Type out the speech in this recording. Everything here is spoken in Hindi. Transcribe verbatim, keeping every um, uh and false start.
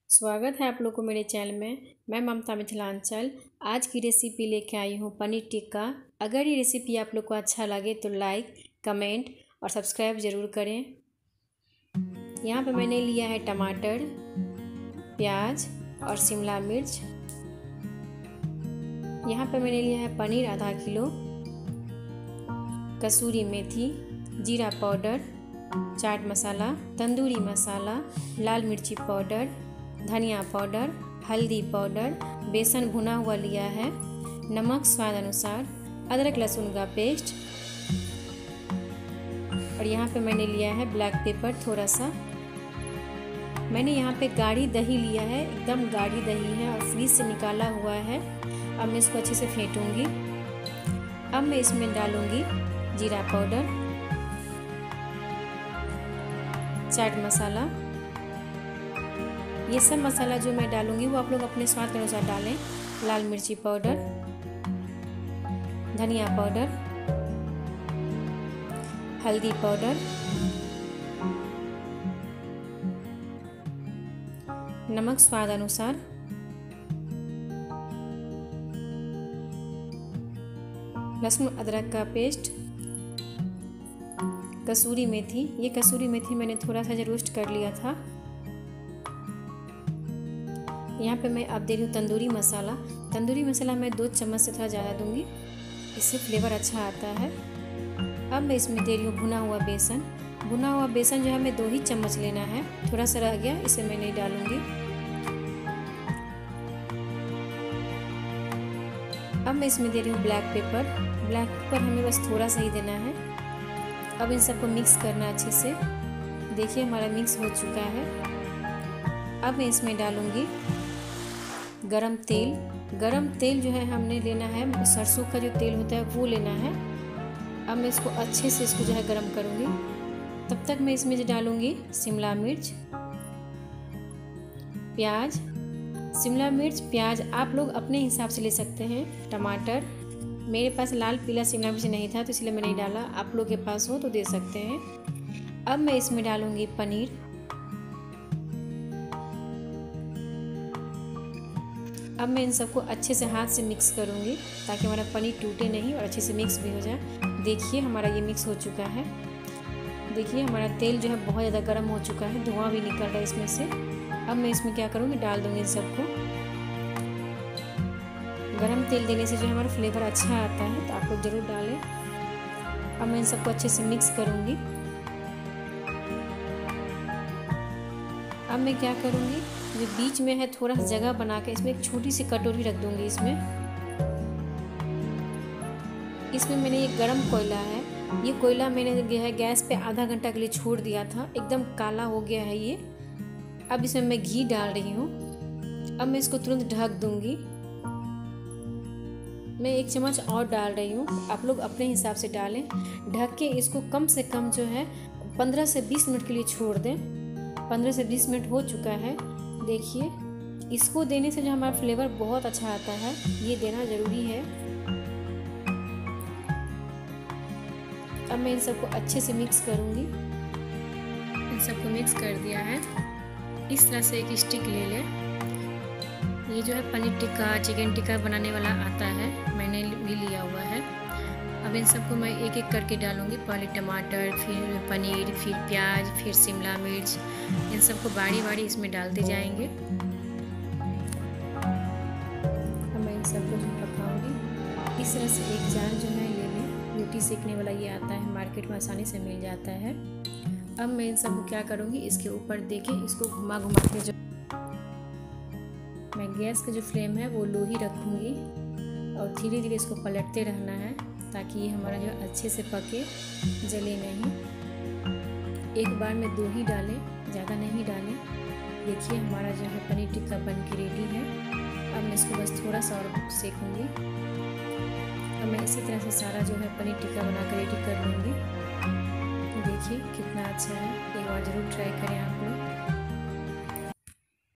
स्वागत है आप लोग को मेरे चैनल में। मैं ममता मिथिलांचल आज की रेसिपी लेके आई हूँ पनीर टिक्का। अगर ये रेसिपी आप लोग को अच्छा लगे तो लाइक कमेंट और सब्सक्राइब ज़रूर करें। यहाँ पे मैंने लिया है टमाटर, प्याज और शिमला मिर्च। यहाँ पे मैंने लिया है पनीर आधा किलो, कसूरी मेथी, जीरा पाउडर, चाट मसाला, तंदूरी मसाला, लाल मिर्ची पाउडर, धनिया पाउडर, हल्दी पाउडर, बेसन भुना हुआ लिया है, नमक स्वाद अनुसार, अदरक लहसुन का पेस्ट और यहाँ पे मैंने लिया है ब्लैक पेपर थोड़ा सा। मैंने यहाँ पे गाढ़ी दही लिया है, एकदम गाढ़ी दही है और फ्रीज से निकाला हुआ है। अब मैं इसको अच्छे से फेंटूंगी। अब मैं इसमें डालूंगी जीरा पाउडर, चाट मसाला। ये सब मसाला जो मैं डालूंगी वो आप लोग अपने स्वाद के अनुसार डालें। लाल मिर्ची पाउडर, धनिया पाउडर, हल्दी पाउडर, नमक स्वाद अनुसार, लहसुन अदरक का पेस्ट, कसूरी मेथी। ये कसूरी मेथी मैंने थोड़ा सा रोस्ट कर लिया था। यहाँ पे मैं अब दे रही हूँ तंदूरी मसाला। तंदूरी मसाला मैं दो चम्मच से थोड़ा ज़्यादा दूंगी, इससे फ्लेवर अच्छा आता है। अब मैं इसमें दे रही हूँ भुना हुआ बेसन। भुना हुआ बेसन जो है मैं दो ही चम्मच लेना है, थोड़ा सा रह गया, इसे मैं नहीं डालूंगी। अब मैं इसमें दे रही हूँ ब्लैक पेपर। ब्लैक पेपर हमें बस थोड़ा सा ही देना है। अब इन सबको मिक्स करना अच्छे से। देखिए हमारा मिक्स हो चुका है। अब मैं इसमें डालूंगी गरम तेल। गरम तेल जो है हमने लेना है, सरसों का जो तेल होता है वो लेना है। अब मैं इसको अच्छे से इसको जो है गरम करूंगी। तब तक मैं इसमें जो डालूंगी शिमला मिर्च, प्याज। शिमला मिर्च प्याज आप लोग अपने हिसाब से ले सकते हैं। टमाटर, मेरे पास लाल पीला शिमला मिर्च नहीं था तो इसलिए मैं नहीं डाला, आप लोग के पास हो तो दे सकते हैं। अब मैं इसमें डालूंगी पनीर। अब मैं इन सबको अच्छे से हाथ से मिक्स करूंगी ताकि हमारा पनीर टूटे नहीं और अच्छे से मिक्स भी हो जाए। देखिए हमारा ये मिक्स हो चुका है। देखिए हमारा तेल जो है बहुत ज़्यादा गर्म हो चुका है, धुआं भी निकल रहा है इसमें से। अब मैं इसमें क्या करूँगी, डाल दूँगी इन सबको। गरम तेल देने से जो हमारा फ्लेवर अच्छा आता है तो आप लोग ज़रूर डालें। अब मैं इन सबको अच्छे से मिक्स करूँगी। अब मैं क्या करूँगी, जो बीच में है थोड़ा सा जगह बना के इसमें एक छोटी सी कटोरी रख दूँगी। इसमें इसमें मैंने ये गरम कोयला है, ये कोयला मैंने जो है गैस पे आधा घंटा के लिए छोड़ दिया था, एकदम काला हो गया है ये। अब इसमें मैं घी डाल रही हूँ। अब मैं इसको तुरंत ढक दूँगी। मैं एक चम्मच और डाल रही हूँ, आप लोग अपने हिसाब से डालें। ढक के इसको कम से कम जो है पंद्रह से बीस मिनट के लिए छोड़ दें। पंद्रह से बीस मिनट हो चुका है। देखिए इसको देने से जो हमारा फ्लेवर बहुत अच्छा आता है, ये देना ज़रूरी है। अब मैं इन सबको अच्छे से मिक्स करूँगी। इन सबको मिक्स कर दिया है। इस तरह से एक स्टिक ले लें। ये जो है पनीर टिक्का चिकन टिक्का बनाने वाला आता है, मैंने भी लिया हुआ है। अब इन सबको मैं एक एक करके डालूंगी। पहले टमाटर, फिर पनीर, फिर प्याज, फिर शिमला मिर्च, इन सबको बारी बारी इसमें डालते जाएंगे। अब मैं इन सबको जो पकाऊंगी। इस तरह से एक जान जो है ले लें, रोटी सेकने वाला ये आता है, मार्केट में आसानी से मिल जाता है। अब मैं इन सबको क्या करूँगी, इसके ऊपर देके इसको घुमा घुमा के जो मैं गैस का जो फ्लेम है वो लो ही रखूँगी और धीरे धीरे इसको पलटते रहना है ताकि ये हमारा जो अच्छे से पके, जले नहीं। एक बार में दो ही डालें, ज़्यादा नहीं डालें। देखिए हमारा जो है पनीर टिक्का बन के रेडी है। अब मैं इसको बस थोड़ा सा और सेकूँगी। अब मैं इसी तरह से सारा जो है पनीर टिक्का बना कर रेडी कर लूँगी। देखिए कितना अच्छा है, एक बार ज़रूर ट्राई करें आप लोग।